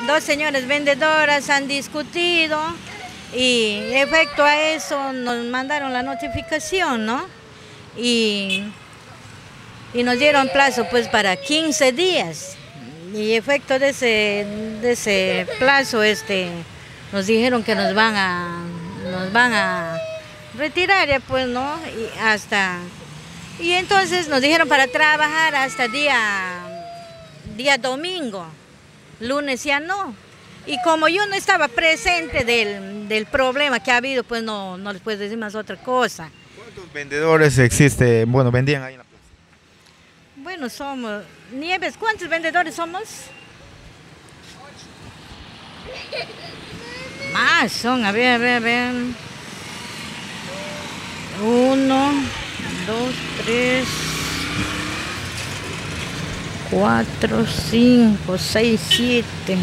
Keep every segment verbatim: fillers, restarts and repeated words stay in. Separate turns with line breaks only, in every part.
dos señores vendedoras han discutido y efecto a eso nos mandaron la notificación, ¿no? Y, y nos dieron plazo pues para quince días. Y efecto de ese, de ese plazo este, nos dijeron que nos van a, nos van a retirar ya pues, ¿no? Y hasta... Y entonces nos dijeron para trabajar hasta día, día domingo, lunes ya no. Y como yo no estaba presente del, del problema que ha habido, pues no, no les puedo decir más otra cosa.
¿Cuántos vendedores existen? Bueno, vendían ahí en la plaza.
Bueno, somos, Nieves, ¿cuántos vendedores somos? Más son, a ver, a ver, a ver. Uno... dos, tres, cuatro, cinco, seis, siete,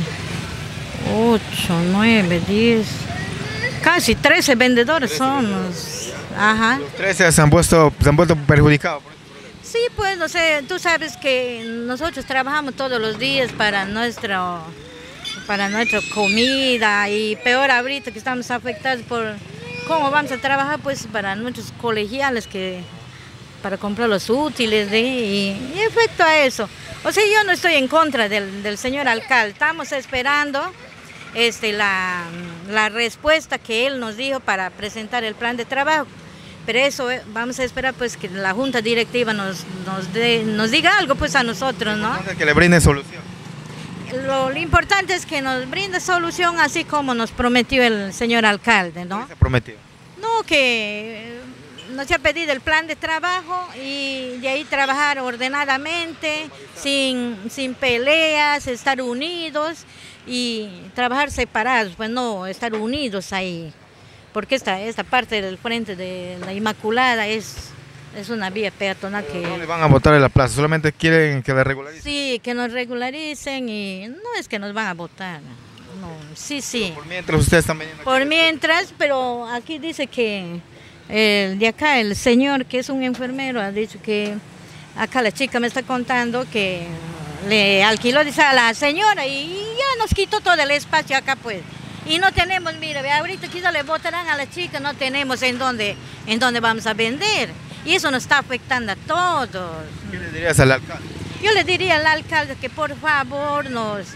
ocho, nueve, diez, casi trece vendedores somos. Ajá.
Los trece se han puesto, se han vuelto perjudicados por este problema.
Sí, pues no sé, tú sabes que nosotros trabajamos todos los días para nuestro, para nuestra comida y peor ahorita que estamos afectados por cómo vamos a trabajar pues para nuestros colegiales que para comprar los útiles de, y, y efecto a eso. O sea, yo no estoy en contra del, del señor alcalde, estamos esperando este, la, la respuesta que él nos dijo para presentar el plan de trabajo, pero eso eh, vamos a esperar pues que la junta directiva nos, nos, de, nos diga algo pues a nosotros, ¿no?
Que le brinde solución.
Lo, lo importante es que nos brinde solución así como nos prometió el señor alcalde, ¿no?
¿Qué se prometió?
No, que nos ha pedido el plan de trabajo y de ahí trabajar ordenadamente, sin, sin peleas, estar unidos y trabajar separados, pues no estar unidos ahí, porque esta, esta parte del frente de la Inmaculada es, es una vía peatonal que...
No le van a votar en la plaza, solamente quieren que la regularicen.
Sí, que nos regularicen y no es que nos van a votar, no, sí, sí.
Pero por mientras ustedes están vendiendo aquí.
Por mientras, pero aquí dice que... El de acá, el señor que es un enfermero, ha dicho que acá la chica me está contando que le alquiló, dice, a la señora y ya nos quitó todo el espacio acá pues. Y no tenemos, mire, ahorita quizá le votarán a la chica, no tenemos en dónde, en dónde vamos a vender. Y eso nos está afectando a todos.
¿Qué le dirías al alcalde?
Yo le diría al alcalde que por favor nos,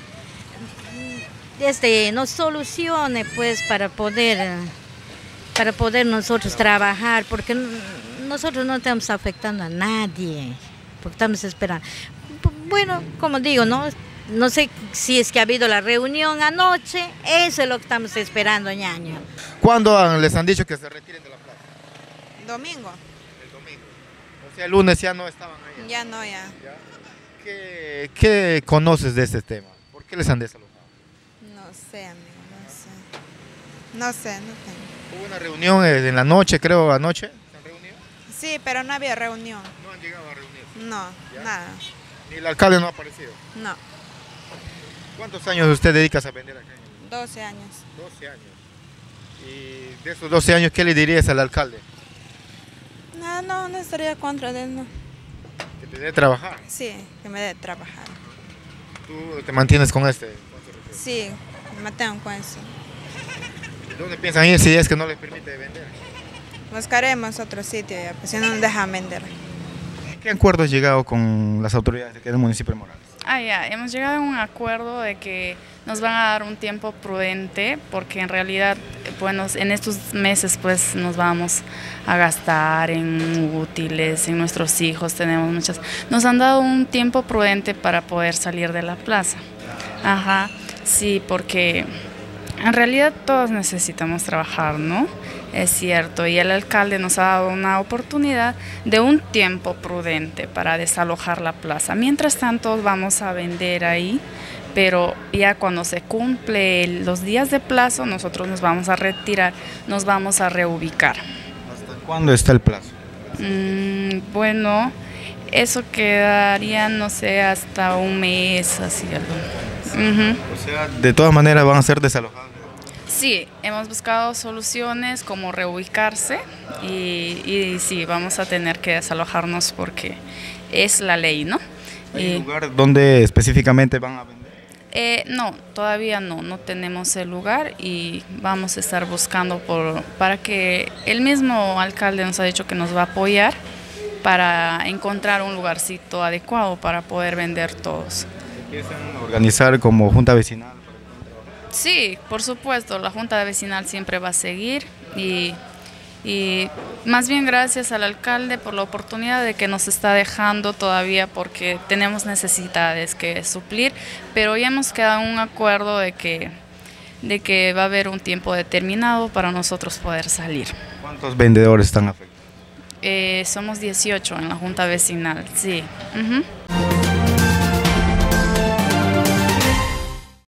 este, nos solucione pues para poder... para poder nosotros trabajar, porque nosotros no estamos afectando a nadie, porque estamos esperando. Bueno, como digo, no, no sé si es que ha habido la reunión anoche, eso es lo que estamos esperando, ñaño.
¿Cuándo han, les han dicho que se retiren de la plaza?
Domingo.
El domingo. O sea, el lunes ya no estaban ahí.
Ya no, ya.
¿Ya? ¿Qué, ¿Qué conoces de este tema? ¿Por qué les han desalojado?
No sé, amigo, no sé. No sé, no tengo.
Hubo una reunión en la noche, creo, anoche. ¿Se han reunido?
Sí, pero no había reunión.
No han llegado a reunirse.
No,
¿Ya?
nada.
Ni el alcalde no ha aparecido.
No.
¿Cuántos años usted dedica a vender acá?
doce años.
doce años. Y de esos doce años, ¿qué le dirías al alcalde?
No, no, no estaría contra de él, no.
Que te dé trabajar.
Sí, que me dé trabajar.
¿Tú te mantienes con este?
Sí, me mantengo con eso.
¿Dónde piensan ir si es que no les permite vender?
Buscaremos otro sitio ya, pues si no nos dejan vender.
¿Qué acuerdo has llegado con las autoridades del municipio de Morales?
Ah, ya, hemos llegado a un acuerdo de que nos van a dar un tiempo prudente, porque en realidad, bueno, en estos meses pues nos vamos a gastar en útiles, en nuestros hijos, tenemos muchas... Nos han dado un tiempo prudente para poder salir de la plaza. Ajá, sí, porque... En realidad todos necesitamos trabajar, ¿no? Es cierto, y el alcalde nos ha dado una oportunidad de un tiempo prudente para desalojar la plaza. Mientras tanto vamos a vender ahí, pero ya cuando se cumple los días de plazo nosotros nos vamos a retirar, nos vamos a reubicar.
¿Hasta cuándo está el plazo?
Mm, bueno, eso quedaría, no sé, hasta un mes, así algo. Uh-huh.
O sea, de todas maneras van a ser desalojados.
Sí, hemos buscado soluciones como reubicarse y, y sí, vamos a tener que desalojarnos porque es la ley, ¿no?
¿Hay
y,
un lugar donde específicamente van a vender?
Eh, no, todavía no, no tenemos el lugar y vamos a estar buscando por, para que el mismo alcalde nos ha dicho que nos va a apoyar para encontrar un lugarcito adecuado para poder vender todos.
¿Empiezan a organizar como junta vecinal?
Sí, por supuesto, la junta vecinal siempre va a seguir y, y más bien gracias al alcalde por la oportunidad de que nos está dejando todavía porque tenemos necesidades que suplir, pero ya hemos quedado en un acuerdo de que, de que va a haber un tiempo determinado para nosotros poder salir.
¿Cuántos vendedores están afectados?
Eh, somos dieciocho en la junta vecinal, sí. Uh-huh.